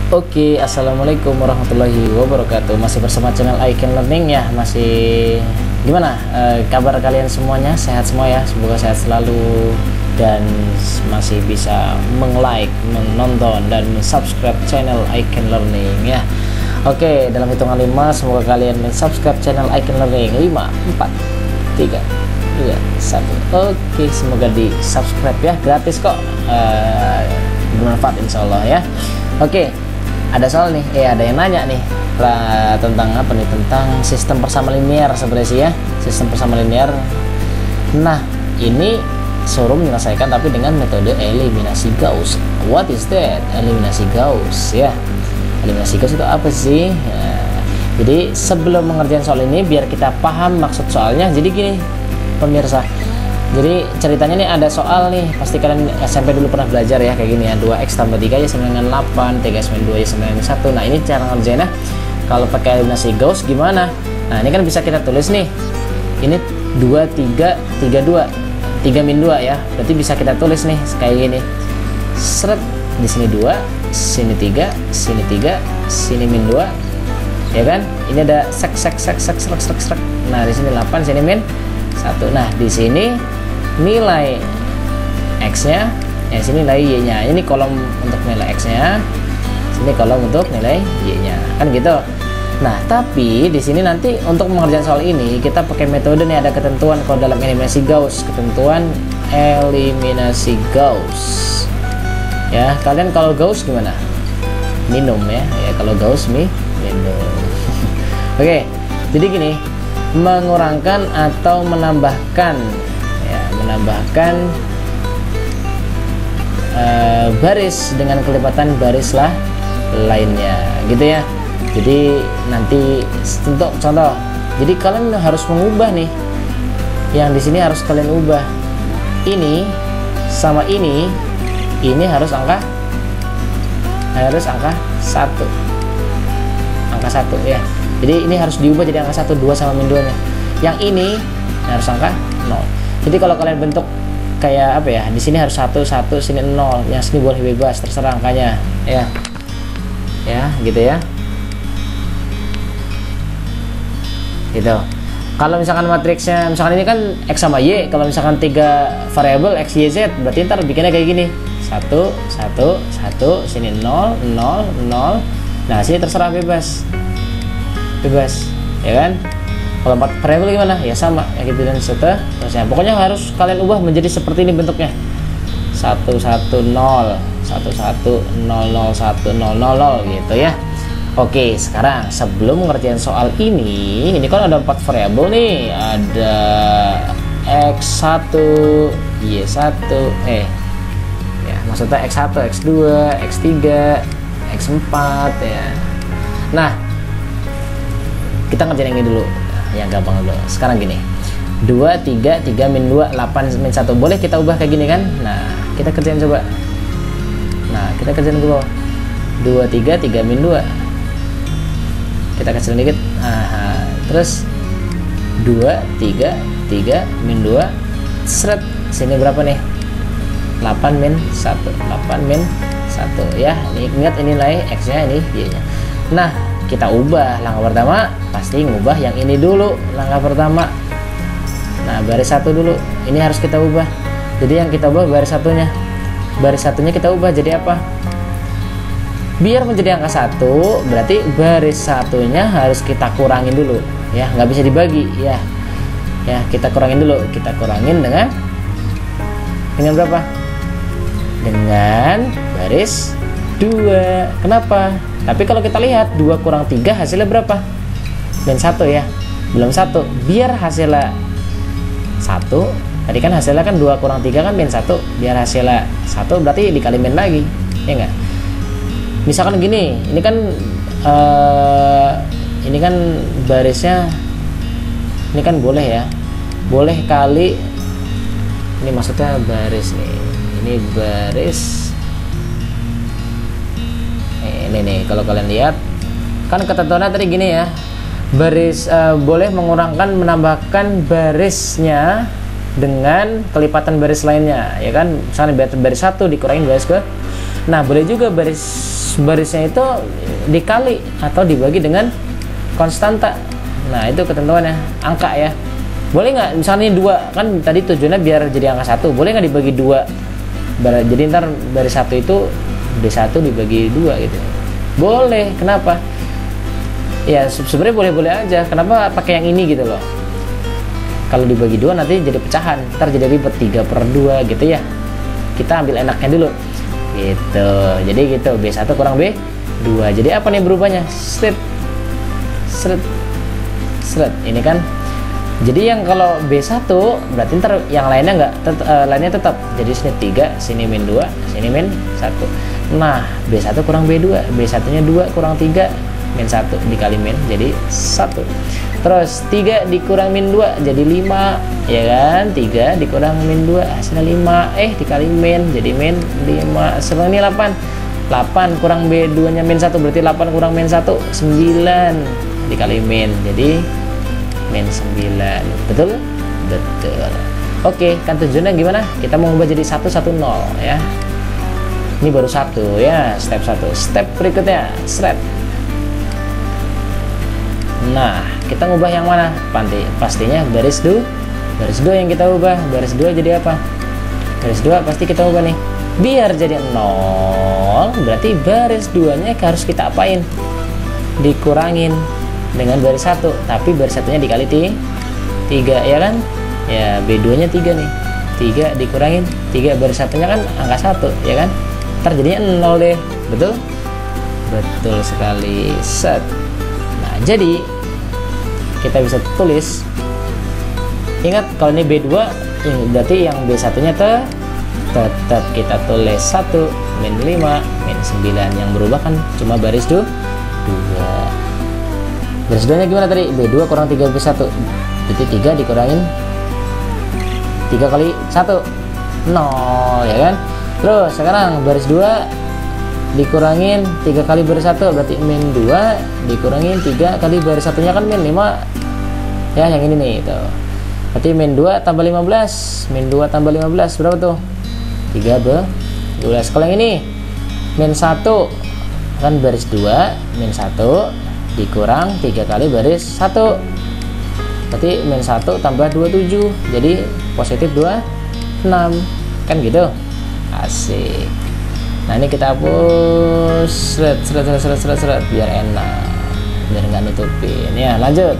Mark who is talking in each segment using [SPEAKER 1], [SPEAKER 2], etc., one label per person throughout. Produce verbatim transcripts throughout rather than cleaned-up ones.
[SPEAKER 1] Oke, assalamualaikum warahmatullahi wabarakatuh. Masih bersama channel I Can Learning ya. Masih gimana e, kabar kalian semuanya? Sehat semua ya. Semoga sehat selalu dan masih bisa meng-like, menonton dan subscribe channel I Can Learning ya. Oke, dalam hitungan lima semoga kalian men-subscribe channel I Can Learning. Lima, empat, tiga, dua, satu. Oke, semoga di subscribe ya, gratis kok, e, bermanfaat insyaallah ya. Oke, ada soal nih, eh ada yang nanya nih lah, tentang apa nih, tentang sistem persamaan linear sebenarnya sih ya, sistem persamaan linear. Nah, ini suruh menyelesaikan tapi dengan metode eliminasi Gauss. What is that? Eliminasi Gauss ya. Eliminasi Gauss itu apa sih? Nah, jadi sebelum mengerjakan soal ini biar kita paham maksud soalnya. Jadi gini pemirsa, jadi ceritanya nih ada soal nih, pasti kalian S M P dulu pernah belajar ya, kayak gini ya, dua X tambah tiga ya sama dengan delapan, tiga sama dua ya sama dengan satu. Nah ini cara ngerjainnya kalau pakai eliminasi Gauss gimana? Nah ini kan bisa kita tulis nih, ini dua, tiga, tiga, dua, tiga min dua ya, berarti bisa kita tulis nih kayak gini, seret, di sini dua, sini tiga, sini tiga, sini min dua ya kan, ini ada sek sek sek sek sek sek sek. Nah di sini delapan, sini min satu. Nah di sini nilai X-nya, ya sini nilai Y-nya. Ini kolom untuk nilai X-nya, sini kolom untuk nilai Y-nya, kan gitu. Nah, tapi di sini nanti untuk mengerjakan soal ini kita pakai metode nih, ada ketentuan kalau dalam eliminasi Gauss, ketentuan eliminasi Gauss. Ya, kalian kalau Gauss gimana? Minum ya. Ya kalau Gauss mi minum. Oke. Jadi gini, mengurangkan atau menambahkan menambahkan uh, baris dengan kelipatan baris lah lainnya gitu ya. Jadi nanti untuk contoh, jadi kalian harus mengubah nih, yang di sini harus kalian ubah, ini sama ini ini harus angka harus angka satu, angka satu ya. Jadi ini harus diubah jadi angka satu, dua sama min dua nya. Yang ini harus angka nol. Jadi kalau kalian bentuk kayak apa ya, di sini harus satu satu, sini nol, yang sini boleh bebas, terserah angkanya ya, ya gitu ya, gitu. Kalau misalkan matriksnya, misalkan ini kan X sama Y, kalau misalkan tiga variabel X, Y, Z, berarti ntar bikinnya kayak gini, satu satu satu, sini nol nol nol. Nah sini terserah, bebas bebas ya kan. Kalau empat variabel gimana? Ya sama, ya gitu dan seterusnya. Pokoknya harus kalian ubah menjadi seperti ini bentuknya. satu satu nol, satu satu nol nol satu nol nol nol gitu ya. Oke, sekarang sebelum mengerjakan soal ini, ini kan ada empat variabel nih. Ada X satu, Y satu, eh ya maksudnya X satu, X dua, X tiga, X empat ya. Nah, kita ngerjain yang ini dulu, yang gampang dulu. Sekarang gini, dua, tiga, tiga min dua, delapan min satu, boleh kita ubah kayak gini kan. Nah kita kerjain coba. Nah kita kerjain dulu, dua, tiga, tiga min dua, kita kecilin dikit. Aha. Terus dua, tiga, tiga min dua, seret, sini berapa nih, delapan min satu, delapan min satu ya. Ini ingat ini nilai X nya, ini Y nya. Nah kita ubah, langkah pertama pasti ngubah yang ini dulu, langkah pertama. Nah baris satu dulu, ini harus kita ubah. Jadi yang kita ubah baris satunya, baris satunya kita ubah jadi apa? Biar menjadi angka satu, berarti baris satunya harus kita kurangin dulu ya, nggak bisa dibagi ya. Ya kita kurangin dulu, kita kurangin dengan dengan berapa? Dengan baris dua. Kenapa? Tapi kalau kita lihat dua kurang tiga hasilnya berapa? Min satu ya, belum satu. Biar hasilnya satu, tadi kan hasilnya kan dua kurang tiga kan min satu, biar hasilnya satu berarti dikali min lagi ya enggak. Misalkan gini, ini kan uh, ini kan barisnya, ini kan boleh ya, boleh kali, ini maksudnya baris nih, ini baris ini nih. Kalau kalian lihat kan ketentuannya tadi gini ya, baris uh, boleh mengurangkan, menambahkan barisnya dengan kelipatan baris lainnya ya kan. Misalnya baris satu dikurangin baris ke Nah, boleh juga baris barisnya itu dikali atau dibagi dengan konstanta. Nah, itu ketentuannya, angka ya. Boleh nggak misalnya dua, kan tadi tujuannya biar jadi angka satu, boleh nggak dibagi dua? Jadi ntar baris satu itu D satu dibagi dua gitu. Boleh, kenapa? Ya sebenarnya boleh-boleh aja. Kenapa pakai yang ini gitu loh? Kalau dibagi dua nanti jadi pecahan, ntar jadi ribet tiga per dua gitu ya. Kita ambil enaknya dulu gitu. Jadi gitu, B satu kurang B dua. Jadi apa nih berubahnya? Seret seret seret. Ini kan jadi yang kalau B satu berarti ntar yang lainnya nggak tet, uh, lainnya tetap. Jadi sini tiga, sini min dua, sini min satu. Nah, B satu kurang B dua, B satu-nya dua kurang tiga, min satu dikali min jadi satu. Terus tiga dikurang min dua jadi lima, ya kan? tiga dikurang min dua hasilnya lima, eh dikali min jadi min lima. Sekarang ini delapan. delapan kurang B dua-nya min satu berarti delapan kurang min satu, sembilan dikali min jadi min sembilan. Betul? Betul. Oke, kan tujuannya gimana? Kita mau ubah jadi satu satu nol ya. Ini baru satu ya, step satu. Step berikutnya, seret. Nah, kita ngubah yang mana? Panti, pastinya baris dua. Baris dua yang kita ubah. Baris dua jadi apa? Baris dua pasti kita ubah nih. Biar jadi nol, berarti baris dua-nya harus kita apain? Dikurangin dengan baris satu, tapi baris satunya dikali tiga ya kan? Ya B dua nya tiga nih, tiga dikurangin tiga, baris satunya kan angka satu ya kan? Ntar jadinya nol deh. Betul? Betul sekali. Set. Nah, jadi kita bisa tulis, ingat kalau ini B dua ini berarti yang B satunya te tetap kita tulis satu, min lima, min sembilan. Yang berubah kan cuma baris dua. Baris dua nya gimana tadi? B dua kurang tiga B satu, berarti tiga dikurangin tiga kali satu, nol ya kan? Terus sekarang baris dua dikurangin tiga kali baris satu, berarti min dua dikurangin tiga kali baris satunya kan min lima ya, yang ini nih itu. Berarti min dua tambah lima belas, min dua tambah lima belas berapa tuh? tiga belas. Kalau yang ini min satu kan baris dua, min satu dikurang tiga kali baris satu, berarti min satu tambah dua puluh tujuh, jadi positif dua puluh enam kan gitu. Asik. Nah, ini kita hapus seret seret seret seret seret, seret biar enak, biar nggak nutupin ya. Lanjut.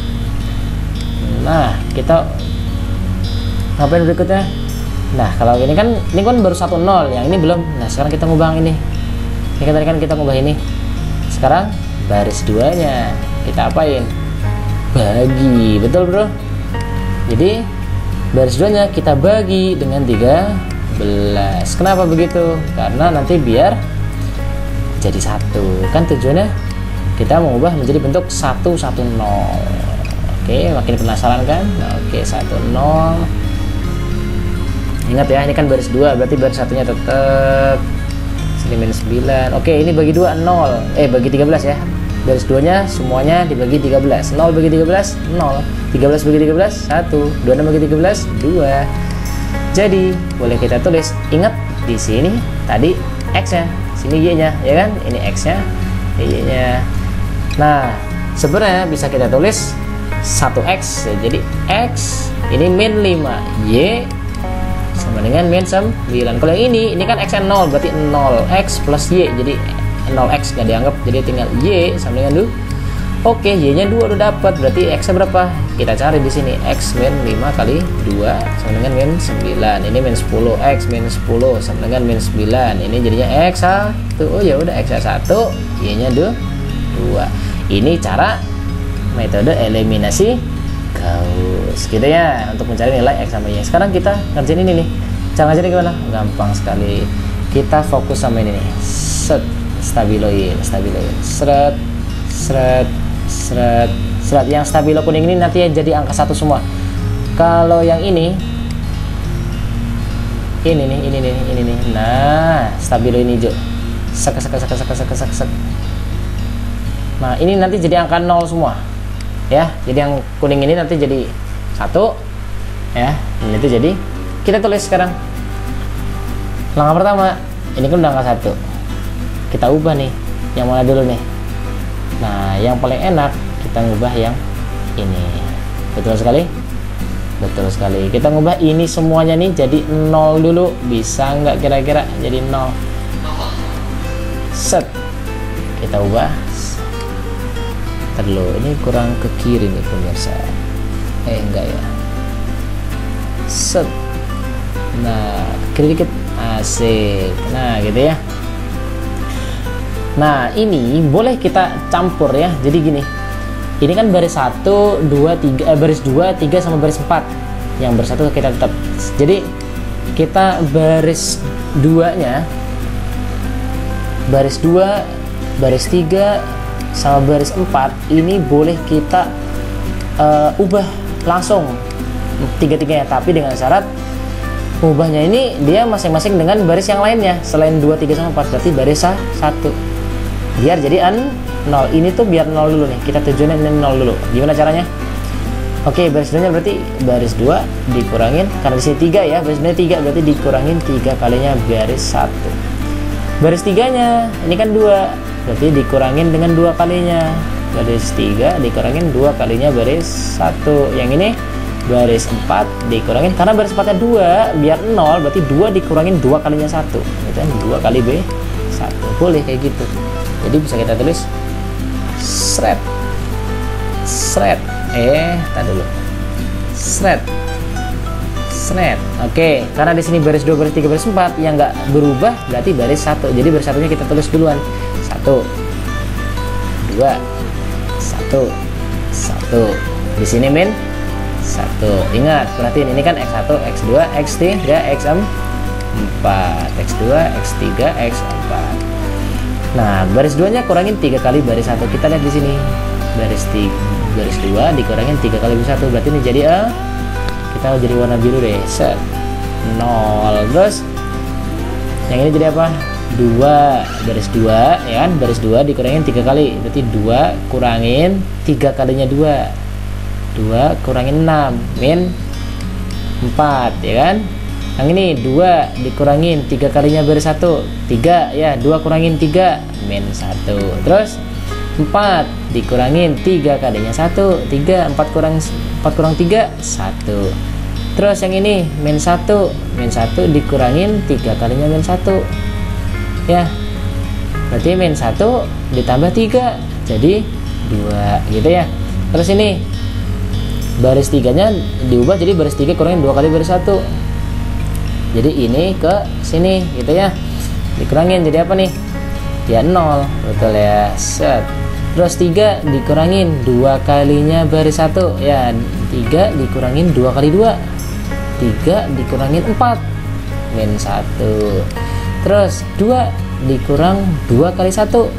[SPEAKER 1] Nah, kita ngapain berikutnya? Nah, kalau ini kan ini kan baru satu nol, yang ini belum. Nah, sekarang kita ngubah yang ini. Ini tadi kan kita ngubah ini. Sekarang baris duanya kita apain? Bagi. Betul, Bro? Jadi baris duanya kita bagi dengan tiga belas. Kenapa begitu? Karena nanti biar jadi satu. Kan tujuannya kita mengubah menjadi bentuk satu satu nol. Oke, makin penasaran kan? Nah, oke, satu nol. Ingat ya, ini kan baris dua, berarti baris satunya tetap sini min sembilan. Oke, ini bagi dua nol. Eh, bagi tiga belas ya. Baris duanya semuanya dibagi tiga belas. nol bagi tiga belas nol. tiga belas bagi tiga belas satu. dua puluh enam bagi tiga belas dua. Jadi, boleh kita tulis, ingat di sini tadi X-nya, sini Y-nya, ya kan? Ini X-nya, Y-nya. Nah, sebenarnya bisa kita tulis satu X, jadi X ini min lima, Y sama dengan min sembilan. Kalau yang ini, ini kan X-nya nol, berarti nol X plus Y, jadi nol X nggak dianggap, jadi tinggal Y sama dengan dua. Oke, Y-nya dua udah dapat, berarti X-nya berapa? Kita cari di sini, X min lima kali dua sama dengan min sembilan. Ini min sepuluh, X min sepuluh sama dengan min sembilan. Ini jadinya X satu. Oh ya udah, X satu, Y-nya dua. Ini cara metode eliminasi Gauss gitu ya, untuk mencari nilai X sama Y. Sekarang kita ngerjain ini nih. Cara ngerjain gimana? Gampang sekali. Kita fokus sama ini nih. Set, stabiloin, stabiloin. Seret, seret, seret, seret. Yang stabilo kuning ini nanti jadi angka satu semua. Kalau yang ini, ini nih, ini nih, ini nih. Nah, stabilo ini hijau. Sek, sek, sek, sek, sek, sek, sek. Nah, ini nanti jadi angka nol semua. Ya, jadi yang kuning ini nanti jadi satu. Ya, ini itu jadi. Kita tulis sekarang. Langkah pertama, ini kan udah angka satu, kita ubah nih yang mana dulu nih. Nah yang paling enak kita ngubah yang ini. Betul sekali, betul sekali. Kita ngubah ini semuanya nih jadi nol dulu, bisa nggak kira-kira jadi nol? Set, kita ubah. Terlalu ini kurang ke kiri nih pemirsa, eh enggak ya. Set, nah kiri dikit, asik. Nah gitu ya. Nah ini boleh kita campur ya, jadi gini, ini kan baris satu, dua, tiga, eh, baris dua, tiga sama baris empat. Yang baris satu kita tetap, jadi kita baris duanya, baris dua, baris tiga sama baris empat ini boleh kita uh, ubah langsung tiga-tiganya, tapi dengan syarat ubahnya ini dia masing-masing dengan baris yang lainnya selain dua, tiga sama empat, berarti baris satu biar jadi an nol. Ini tuh biar nol dulu nih, kita tujuannya ini nol dulu. Gimana caranya? Oke, baris dua nya berarti baris dua dikurangin, karena di sini tiga ya, baris dua tiga berarti dikurangin tiga kalinya baris satu. Baris tiganya ini kan dua, berarti dikurangin dengan dua kalinya baris tiga, dikurangin dua kalinya baris satu. Yang ini baris empat dikurangin, karena baris empatnya dua biar nol, berarti dua dikurangin dua kalinya satu, gitu kan, dua kali B satu. Boleh kayak gitu. Jadi bisa kita tulis sret sret eh tak dulu sret sret. Oke, karena di sini baris dua, baris tiga, baris empat yang nggak berubah berarti baris satu. Jadi baris satunya kita tulis duluan, satu, dua, satu, satu. Di sini min satu. Ingat, perhatiin ini kan x satu, x dua, x tiga, x empat, x dua, x tiga, x empat. Nah, baris dua nya kurangin tiga kali baris satu. Kita lihat di sini. Baris tiga, baris dua dikurangin tiga kali baris satu. Berarti ini jadi A. Kita jadi warna biru deh. Set. nol. Terus yang ini jadi apa? dua. Baris dua, ya kan? Baris dua dikurangin tiga kali. Berarti dua kurangin tiga kalinya dua. dua kurangin enam, min empat, ya kan? Yang ini dua dikurangin tiga kalinya baris satu, tiga ya, dua kurangin tiga, min satu. Terus empat dikurangin tiga kalinya satu, tiga, empat kurang empat kurang tiga, satu. Terus yang ini min satu, min satu dikurangin tiga kalinya min satu, ya, berarti min satu ditambah tiga jadi dua, gitu ya. Terus ini baris tiganya diubah jadi baris tiga kurangin dua kali baris satu, jadi ini ke sini, gitu ya, dikurangin jadi apa nih? Ya nol, betul ya. Set. Terus tiga dikurangin dua kalinya baris satu, ya, tiga dikurangin dua kali dua, tiga dikurangin empat, min satu. Terus dua dikurang dua kali satu,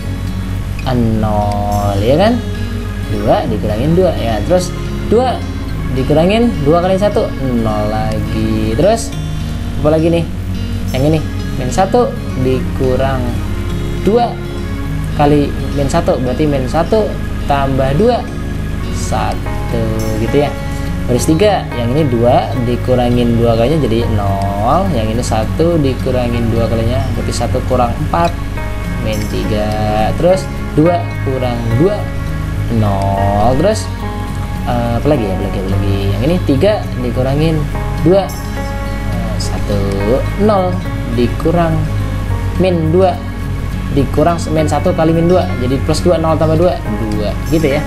[SPEAKER 1] nol, ya kan? dua dikurangin dua, ya. Terus dua dikurangin dua kali satu, nol lagi. Terus apa lagi nih? Yang ini min satu dikurang dua kali min satu, berarti min satu tambah dua, satu, gitu ya. Baris tiga, yang ini dua dikurangin dua kalinya jadi nol, yang ini satu dikurangin dua kalinya berarti satu kurang empat, min tiga. Terus dua kurang dua, nol. Terus uh, apa lagi ya, apa lagi, apa lagi. Yang ini tiga dikurangin dua, uh, satu, nol, dikurang min dua, dikurang min satu kali min dua, jadi plus dua, nol tambah dua, dua, gitu ya.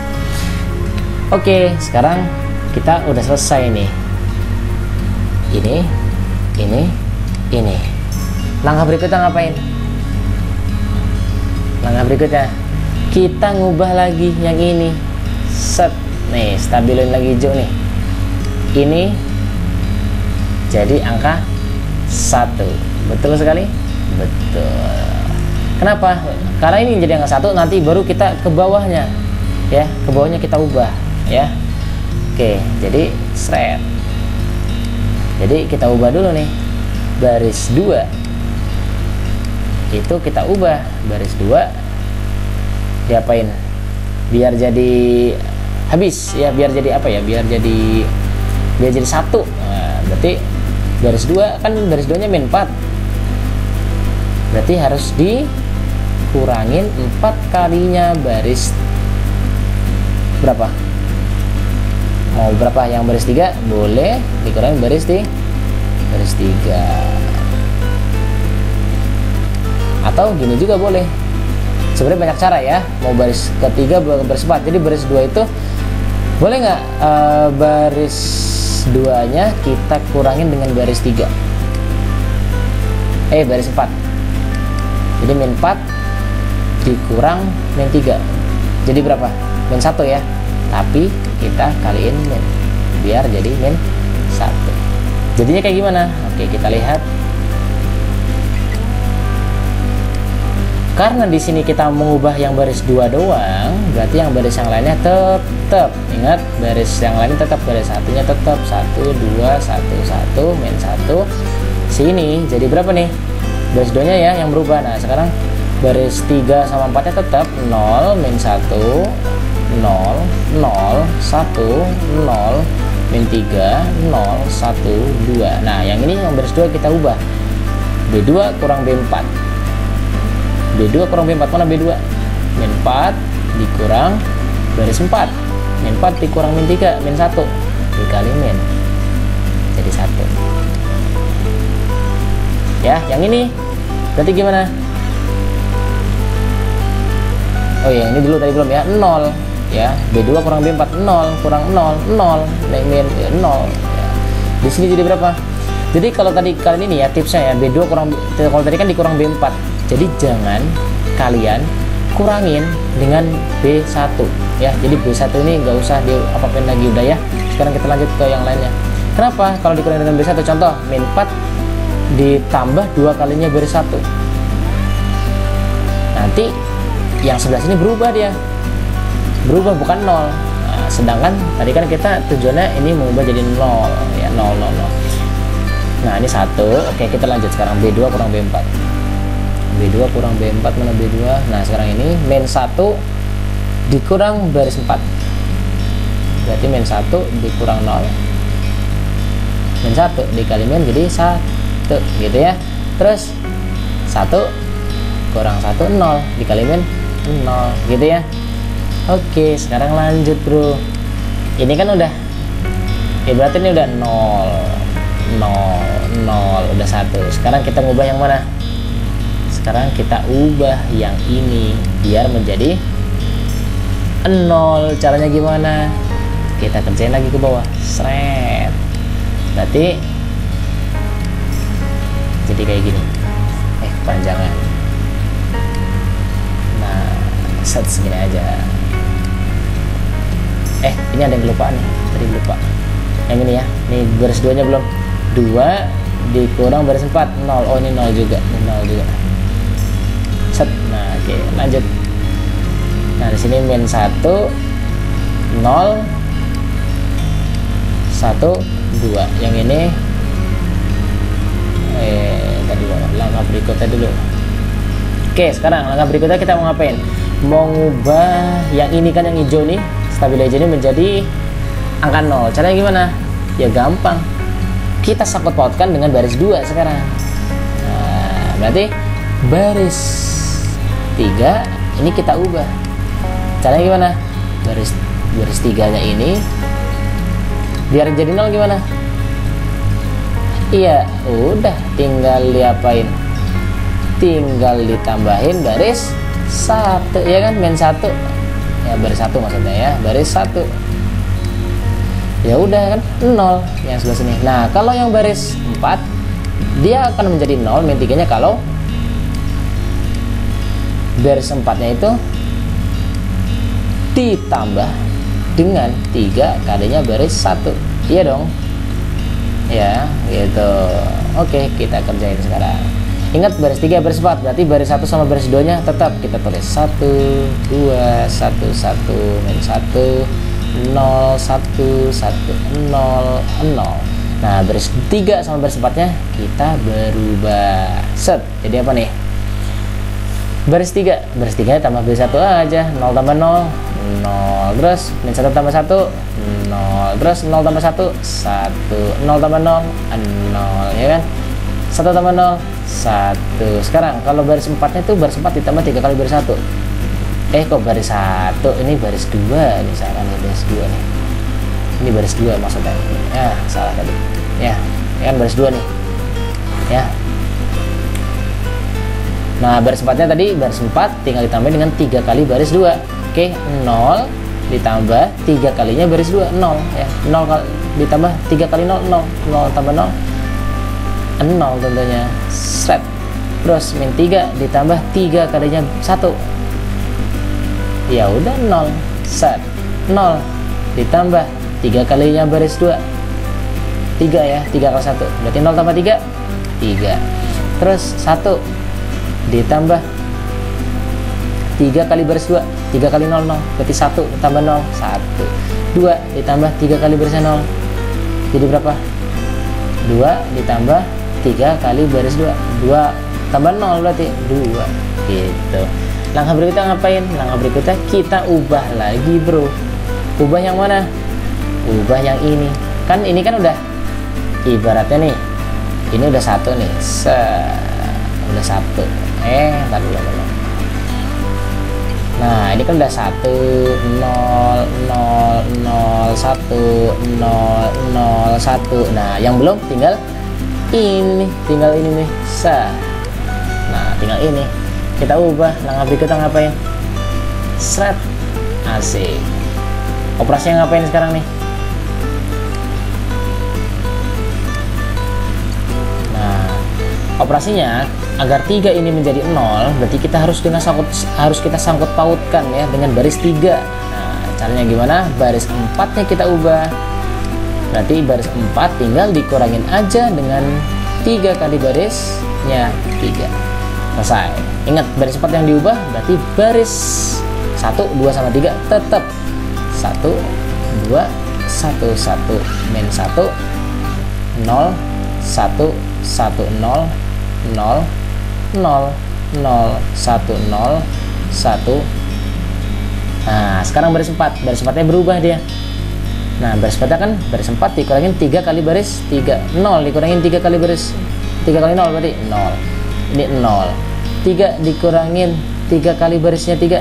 [SPEAKER 1] Oke, sekarang kita udah selesai nih. Ini, ini, ini. Langkah berikutnya ngapain? Langkah berikutnya kita ngubah lagi yang ini. Set. Nih, stabilin lagi hijau nih. Ini jadi angka satu. Betul sekali? Betul. Kenapa? Karena ini jadi angka satu, nanti baru kita ke bawahnya, ya, ke bawahnya kita ubah, ya. Oke, jadi seret. Jadi kita ubah dulu nih. Baris dua itu kita ubah, baris dua diapain? Biar jadi habis, ya, biar jadi apa ya? Biar jadi biar jadi satu. Nah, berarti baris dua kan baris dua nya min empat. berarti harus dikurangin empat kalinya baris berapa? Mau berapa? Yang baris tiga boleh dikurangi baris di baris tiga, atau gini juga boleh. Sebenarnya banyak cara ya, mau baris ketiga baris empat. Jadi baris dua itu boleh nggak e, baris duanya kita kurangin dengan baris tiga, eh baris empat. Jadi min empat dikurang min tiga, jadi berapa? Min satu ya, tapi kita kaliin min biar jadi min satu. Jadinya kayak gimana? Oke, kita lihat. Karena di sini kita mengubah yang baris dua doang, berarti yang baris yang lainnya tetap, ingat baris yang lainnya tetap, baris satunya tetap satu dua satu satu min satu. Sini jadi berapa nih? Baris dua nya ya yang berubah. Nah, sekarang baris tiga sama empat nya tetap nol min satu nol nol satu nol min tiga nol satu dua. Nah, yang ini yang baris dua kita ubah. B dua kurang B empat. B dua kurang B empat, mana B dua? Min empat dikurang baris empat. Min empat dikurang min tiga, min satu dikali min, jadi satu. Ya, yang ini berarti gimana? Oh ya, ini dulu tadi belum ya, nol ya. B dua kurang B empat, nol kurang nol, nol min ya, nol ya. Di sini jadi berapa? Jadi kalau tadi kalian ini ya tipsnya ya, B dua kurang, kalau tadi kan dikurang B empat. Jadi jangan kalian kurangin dengan B satu ya. Jadi B satu ini nggak usah di apa-apain lagi, udah ya. Sekarang kita lanjut ke yang lainnya. Kenapa? Kalau dikurangin dengan B satu, contoh min empat ditambah dua kalinya baris satu. Nanti yang sebelah sini berubah, dia berubah bukan nol. Nah, sedangkan tadi kan kita tujuannya ini mengubah jadi nol ya, nol nol nol. Nah, ini satu. Oke, kita lanjut sekarang. B dua kurang B empat. B dua kurang B empat, mana B dua? Nah, sekarang ini min satu dikurang baris empat. Berarti min satu dikurang nol. Min satu dikali min jadi satu gitu ya. Terus satu kurang satu, nol dikali min nol gitu ya. Oke, sekarang lanjut bro. Ini kan udah, ya berarti ini udah nol nol nol, udah satu. Sekarang kita ngubah yang mana? Sekarang kita ubah yang ini biar menjadi nol. Caranya gimana? Kita kerjain lagi ke bawah, seret. Berarti jadi kayak gini, eh kepanjangan. Nah, set segini aja. Eh, ini ada yang kelupaan nih, tadi lupa. Yang ini ya, ini baris duanya belum. Dua dikurang baris empat, nol. Oh, ini nol juga, ini nol juga. Set. Nah, oke, lanjut. Nah, di sini min satu nol satu dua. Yang ini eh tadi langkah berikutnya dulu. Oke, sekarang langkah berikutnya kita mau ngapain? Mau ngubah yang ini kan, yang hijau nih, stabilizer ini menjadi angka nol. Caranya gimana? Ya gampang. Kita sangkut pautkan dengan baris dua sekarang. Nah, berarti baris tiga ini kita ubah. Caranya gimana? Baris baris tiganya ini biar jadi nol gimana? Iya, udah tinggal diapain? Tinggal ditambahin baris satu ya kan, min satu. Ya baris satu maksudnya ya, baris satu. Ya udah kan nol yang sebelah sini. Nah, kalau yang baris empat dia akan menjadi nol min tiga nya kalau baris empatnya itu ditambah dengan tiga kalinya baris satu. Iya dong ya, gitu. Oke, kita kerjain sekarang. Ingat baris tiga baris empat, berarti baris satu sama baris dua nya tetap kita tulis satu dua satu satu min satu nol satu satu nol nol. Nah, baris tiga sama baris empat nya kita berubah. Set. Jadi apa nih? Baris tiga, baris tiga tambah baris satu aja, nol tambah nol, nol, terus min satu tambah satu, nol, terus nol tambah satu, satu, nol tambah nol, nol, ya kan? satu tambah nol, satu. Sekarang kalau baris empatnya itu baris empat ditambah tiga kali baris satu. Eh kok baris satu, ini baris dua nih, salah nih, baris dua nih. Ini baris dua maksudnya. Ya, salah tadi. Ya, ya kan baris dua nih. Ya. Nah, baris empatnya tadi baris empat tinggal ditambah dengan tiga kali baris dua. Oke, nol ditambah tiga kalinya baris dua, nol ya. nol ditambah tiga kali nol, nol. nol tambah nol, nol tentunya. Set. Terus min tiga ditambah tiga kalinya satu. Ya udah nol. Set. nol ditambah tiga kalinya baris dua, tiga ya, tiga kali satu berarti nol tambah tiga, tiga. Terus satu ditambah tiga kali baris dua, tiga kali nol, nol berarti satu tambah nol, satu. Dua ditambah tiga kali barisnya nol, jadi berapa? Dua ditambah tiga kali baris dua, dua tambah nol berarti dua gitu. Langkah berikutnya ngapain? Langkah berikutnya kita ubah lagi bro. Ubah yang mana? Ubah yang ini. Kan ini kan udah ibaratnya nih, ini udah satu nih, se udah satu. Eh, ntar dulu, dulu. Nah, ini kan udah satu, nol, nol, nol, satu, nol, nol, satu. Nah, yang belum tinggal ini, tinggal ini nih, se. Nah, tinggal ini. Kita ubah. Langkah berikutnya ngapain? Seret. Asik. Operasinya ngapain sekarang nih? Operasinya agar tiga ini menjadi nol, berarti kita harus kita sangkut harus kita sangkut pautkan ya dengan baris tiga. Nah, caranya gimana? Baris empatnya kita ubah. Berarti baris empat tinggal dikurangin aja dengan tiga kali barisnya tiga. Selesai. Ingat, baris empat yang diubah berarti baris satu, dua sama tiga tetap satu, dua, satu, satu, min satu, nol, satu, satu, nol, nol, nol, nol, satu, nol, satu. Nah, sekarang baris empat, baris empatnya berubah dia. Nah, baris empatnya kan baris empat dikurangin tiga kali baris tiga, nol dikurangin tiga kali baris tiga kali nol berarti nol. Ini nol. tiga dikurangin tiga kali barisnya tiga,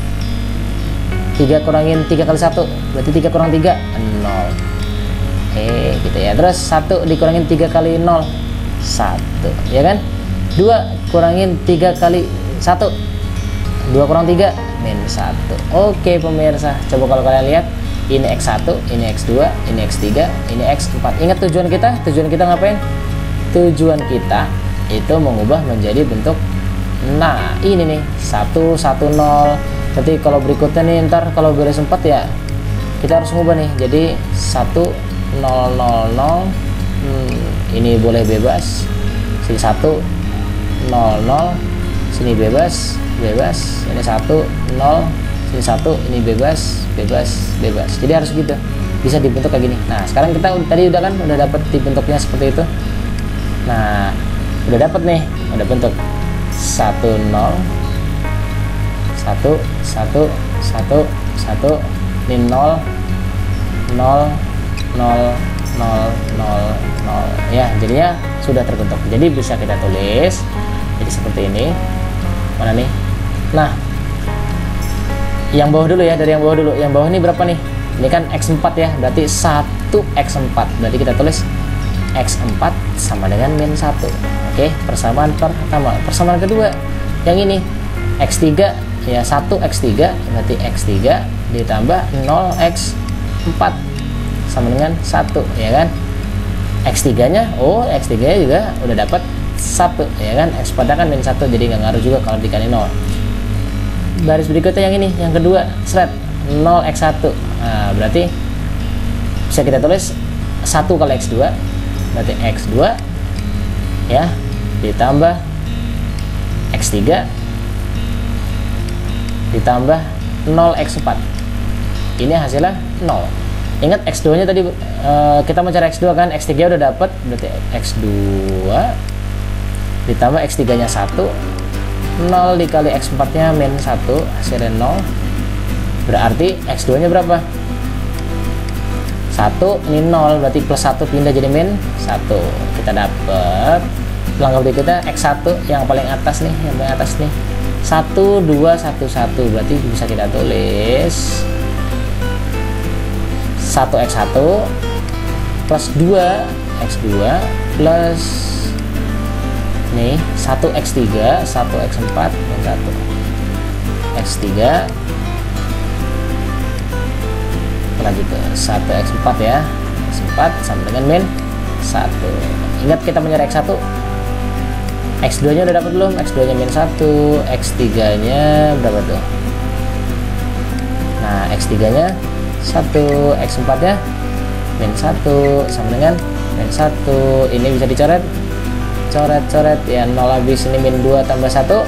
[SPEAKER 1] tiga kurangin tiga kali satu berarti tiga kurang tiga, nol. Eh gitu ya. Terus satu dikurangin tiga kali nol, satu ya kan. Dua kurangin tiga kali satu, dua kurang tiga, min satu. Oke pemirsa, coba kalau kalian lihat, ini X satu, ini X dua, ini X tiga, ini X empat. Ingat tujuan kita, tujuan kita ngapain? Tujuan kita itu mengubah menjadi bentuk. Nah ini nih satu, satu, nol. Berarti kalau berikutnya nih ntar kalau baris empat ya kita harus mengubah nih jadi satu, nol, nol, nol. Hmm, ini boleh bebas, sini satu, nol, nol, sini bebas, bebas, ini satu, nol, sini satu, ini bebas, bebas, bebas. Jadi harus gitu, bisa dibentuk kayak gini. Nah sekarang kita tadi udah kan udah dapat dibentuknya seperti itu. Nah udah dapat nih, udah bentuk satu, nol, satu, satu, satu, satu, ini nol, nol, nol, nol, nol, nol ya, jadinya sudah terbentuk. Jadi bisa kita tulis jadi seperti ini. Mana nih? Nah yang bawah dulu ya, dari yang bawah dulu. Yang bawah ini berapa nih? Ini kan X empat ya, berarti satu X empat, berarti kita tulis X empat sama dengan min satu. Oke, persamaan pertama. Persamaan kedua yang ini X tiga ya, satu X tiga berarti X tiga ditambah nol X empat sama dengan satu ya kan. X tiga nya, oh X tiga nya juga udah dapat satu ya kan. X pada kan min satu, jadi nggak ngaruh juga kalau dikali nol. Baris berikutnya yang ini, yang kedua, seret nol X satu. Nah berarti bisa kita tulis satu kali X dua berarti X dua ya ditambah X tiga ditambah nol X empat. Ini hasilnya nol. Ingat X dua nya tadi uh, kita mencari X dua kan, X tiga udah dapat, berarti X dua ditambah X tiga nya satu, nol dikali X empat nya min satu, hasilnya nol. Berarti X dua nya berapa? satu, ini nol, berarti plus satu pindah jadi min satu. Kita dapat Langkah berikutnya X satu yang paling atas nih, yang paling atas nih. satu dua satu satu, berarti bisa kita tulis satu X satu plus dua X dua plus nih satu X tiga, satu X empat dan satu X tiga, lanjut ke satu X empat ya, X empat sama dengan min satu. Ingat kita mencari X satu, X dua nya udah dapat belum? X dua nya min satu, X tiga nya berapa tuh? Nah, X tiga nya satu, X empat nya min satu sama dengan min satu. Ini bisa dicoret, coret-coret ya, nol habis, ini min dua tambah satu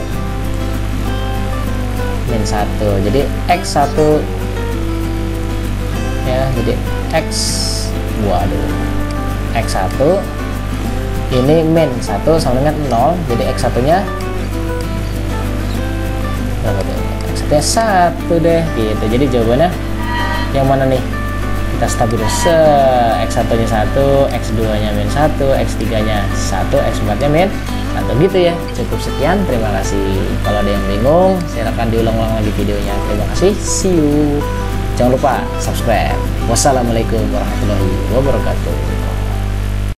[SPEAKER 1] min satu, jadi X satu ya, jadi X, waduh, X satu ini min satu sama dengan nol, jadi X satu nya berapa tuh? X satu nya satu deh gitu. Jadi jawabannya yang mana nih? Kita stabilis, X satu nya satu, X dua nya min satu, X tiga nya satu, X empat nya min satu gitu ya. Cukup sekian, terima kasih. Kalau ada yang bingung silakan diulang-ulang lagi videonya. Terima kasih, see you. Jangan lupa subscribe. Wassalamualaikum warahmatullahi wabarakatuh.